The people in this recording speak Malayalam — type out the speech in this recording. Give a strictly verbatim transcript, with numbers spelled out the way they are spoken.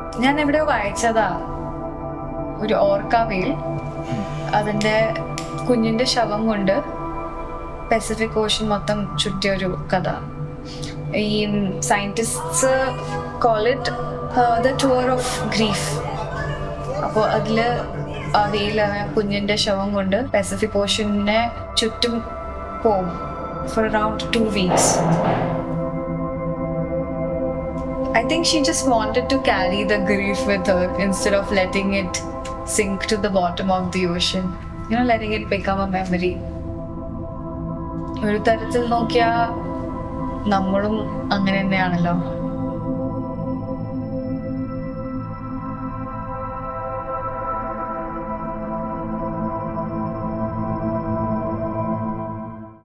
ഞാൻ എവിടെയോ വായിച്ചതാ ഒരു ഓർക്ക വെയിൽ അതിന്റെ കുഞ്ഞിന്റെ ശവം കൊണ്ട് പസഫിക് ഓഷൻ മൊത്തം ചുറ്റിയ ഒരു കഥ. ഈ scientists call it the tour of grief. അപ്പോൾ അതില് ആ വെയിൽ കുഞ്ഞിന്റെ ശവം കൊണ്ട് പസഫിക് ഓഷനെ ചുറ്റും പോകും for around two weeks. I think she just wanted to carry the grief with her instead of letting it sink to the bottom of the ocean. You know, letting it become a memory. ഒരു തരത്തിൽ നോക്കിയാൽ നമ്മളും അങ്ങനെ തന്നെയാണല്ലോ.